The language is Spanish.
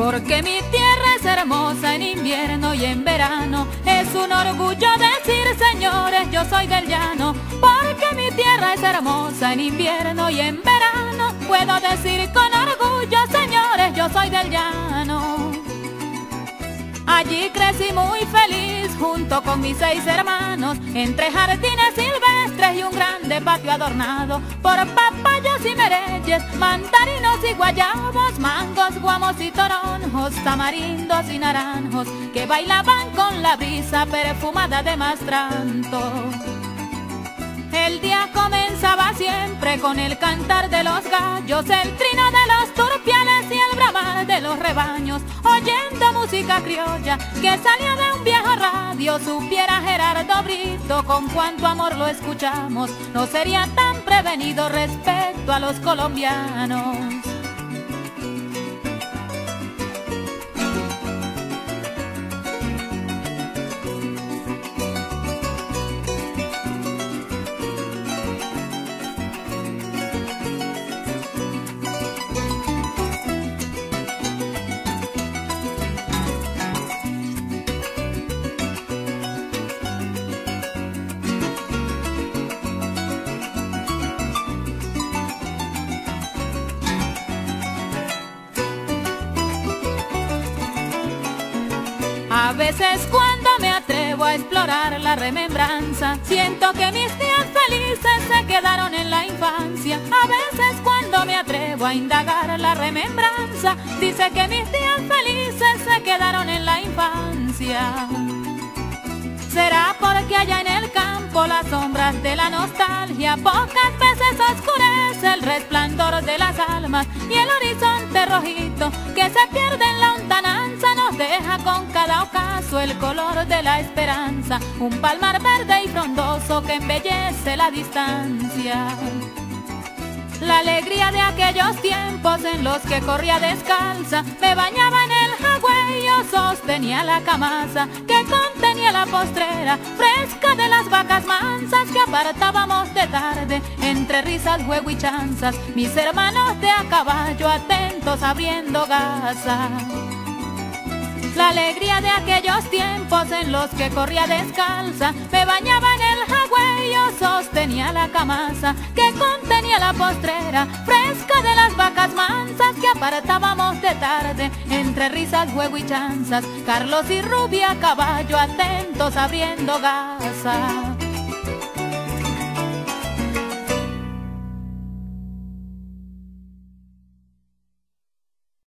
porque mi tierra es hermosa en invierno y en verano. Es un orgullo decir, señores, yo soy del llano, porque mi tierra es hermosa en invierno y en verano. Puedo decir con orgullo, señores, yo soy del llano. Allí crecí muy feliz junto con mis 6 hermanos, entre jardines silvestres y un grande patio adornado por papayos y mereyes, mandarinos y guayabos, mangos, guamos y toronjos, tamarindos y naranjos que bailaban con la brisa perfumada de mastranto. El día comenzaba siempre con el cantar de los gallos, el trino de los turpiales y el bramar de los rebaños, oyendo música criolla que salía de un viejo radio. Supiera Gerardo Brito con cuánto amor lo escuchamos, no sería tan prevenido respecto a los colombianos. A veces cuando me atrevo a explorar la remembranza, siento que mis días felices se quedaron en la infancia. A veces cuando me atrevo a indagar la remembranza, dice que mis días felices se quedaron en la infancia. Será porque allá en el campo las sombras de la nostalgia pocas veces oscurece el resplandor de las almas, y el horizonte rojito que se pierde en la lontananza nos deja con cada ocaso el color de la esperanza, un palmar verde y frondoso que embellece la distancia. La alegría de aquellos tiempos en los que corría descalza, me bañaba en el jagüey, yo sostenía la camasa que contenía la postrera fresca de las vacas mansas que apartábamos de tarde entre risas, juego y chanzas, mis hermanos de a caballo atentos abriendo gasa. La alegría de aquellos tiempos en los que corría descalza, me bañaba en el jagüey, yo sostenía la camasa que contenía la postrera fresca de las vacas mansas que apartábamos de tarde entre risas, juego y chanzas, Carlos y Rubia a caballo atentos abriendo gasa.